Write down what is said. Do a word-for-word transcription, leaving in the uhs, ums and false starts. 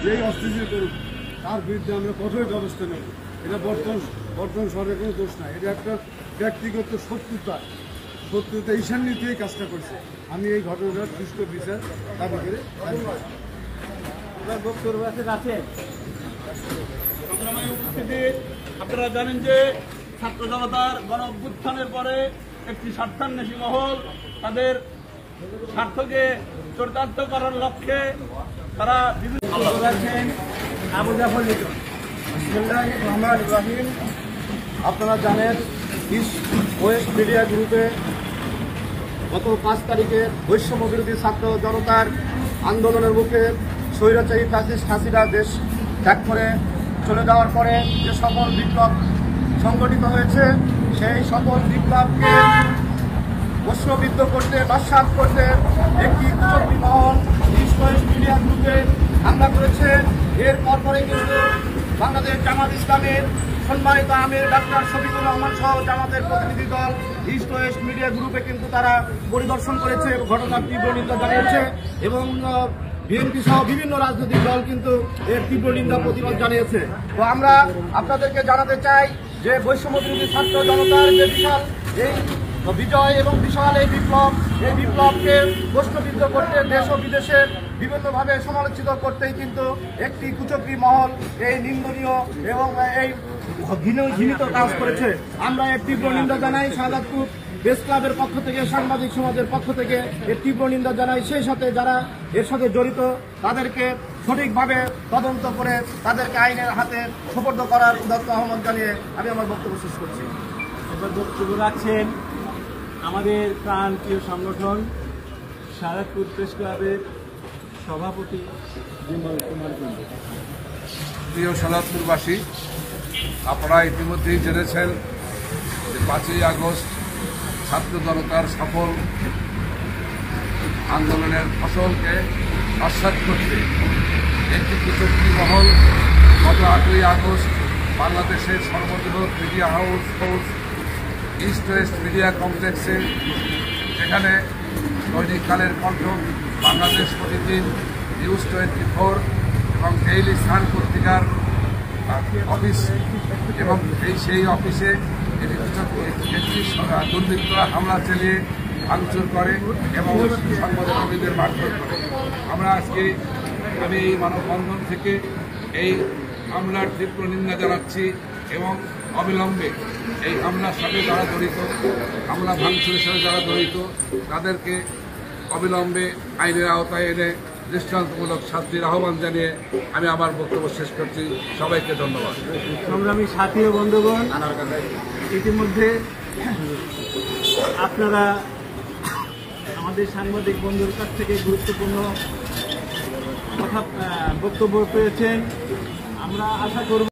যেই অস্থিতিশীল করুক তার বিরুদ্ধে আমরা কঠোর ব্যবস্থা নেব। এটা বর্তমান বর্তমান সরকারের কোনো দোষ নাই, এটা একটা ব্যক্তিগত শত্রুতা শত্রুতা ঈশান্বিতেই কাজটা করছে। আমি এই ঘটনাটার সুষ্ঠু বিচার দাবি করে বক্তব্য আছে। আপনারা জানেন যে ছাত্র জনতার গণ অভ্যুত্থানের পরে একটি স্বার্থান্বেষী মহল তাদের স্বার্থকে চরিতার্থ করার লক্ষ্যে তারা বিভিন্ন আবু জাফর লিটন। ইব্রাহিম, আপনারা জানেন ইস্ট ওয়েস্ট মিডিয়া গ্রুপে গত পাঁচ তারিখে বৈষম্য বিরোধী ছাত্র জনতার আন্দোলনের মুখে স্বৈরাচারী ফ্যাসিস্ট হাসিনা দেশ ত্যাগ করে চলে যাওয়ার পরে যে সকল বিপ্লব সংগঠিত হয়েছে সেই সকল বিপ্লবকে প্রশ্নবিদ্ধ করতে বাসাত করতে একটি কুচক্রী মহল ইস্ট ওয়েস্ট মিডিয়া গ্রুপে হামলা করেছে। এর পরপরে কিন্তু বাংলাদেশ জামাত ইসলামের সম্মানিত আমির ডাক্তার শফিকুর রহমান সহ জামাতের প্রতিনিধি দল ইস্ট ওয়েস্ট মিডিয়া গ্রুপে কিন্তু তারা পরিদর্শন করেছে, ঘটনার তীব্র নিন্দা জানিয়েছে এবং বিএনপি সহ বিভিন্ন রাজনৈতিক দল কিন্তু এর তীব্র নিন্দা প্রতিবাদ জানিয়েছে। তো আমরা আপনাদেরকে জানাতে চাই যে বৈষম্য বিরোধী ছাত্র জনতার যে বিশাল এই বিজয় এবং বিশাল এই বিপ্লব এই বিপ্লবকে প্রশ্নবিদ্ধ করতে দেশ ও বিদেশে বিভিন্নভাবে সমালোচিত করতেই কিন্তু একটি কুচক্রী মহল এই নিন্দনীয় এবং এই ঘৃণিত কাজ করেছে। আমরা এর তীব্র নিন্দা জানাই। শাহজাদপুর প্রেস ক্লাবের পক্ষ থেকে, সাংবাদিক সমাজের পক্ষ থেকে এর তীব্র নিন্দা জানাই। সেই সাথে যারা এর সাথে জড়িত তাদেরকে সঠিকভাবে তদন্ত করে তাদেরকে আইনের হাতে সোপর্দ করার উদাত্ত আহ্বান জানিয়ে আমি আমার বক্তব্য শেষ করছি। এবার বক্তব্য রাখছেন আমাদের প্রাণপ্রিয় সংগঠন শাহজাদপুর প্রেস ক্লাবের সভাপতি বিমল কুমার কুণ্ডু। প্রিয় শাহজাদপুরবাসী, আপনারা ইতিমধ্যেই জেনেছেন যে পাঁচই আগস্ট ছাত্র জনতার সফল আন্দোলনের ফসলকে আশ্বাস করতে একটি কুচক্রী মহল গত আটই আগস্ট বাংলাদেশের সর্ববৃহৎ media house house east west media কমপ্লেক্সে, যেখানে দৈনিককালের কণ্ঠ, Bangladesh Pratidin, news twenty four এবং ডেইলি সান পত্রিকার অফিস এবং এই সেই অফিসে একটি দুর্বৃত্তরা হামলা চালিয়ে ভাঙচুর করে এবং সংবাদকর্মীদের মারধর করে। আমরা আজকে আমি এই মানববন্ধন থেকে এই হামলার তীব্র নিন্দা জানাচ্ছি এবং অবিলম্বে এই হামলার সাথে যারা জড়িত, হামলা ভাঙচুরের সাথে যারা জড়িত তাদেরকে অবিলম্বে আইনের আওতায় এনে দৃষ্টান্তমূলক শাস্তির আহ্বান জানিয়ে আমি আমার বক্তব্য শেষ করছি। সবাইকে ধন্যবাদ। সংগ্রামী সাথী ও বন্ধুগণ, ইতিমধ্যে আপনারা আমাদের সাংবাদিক বন্ধুর কাছ থেকে গুরুত্বপূর্ণ কথা বক্তব্য পেয়েছেন। আমরা আশা করব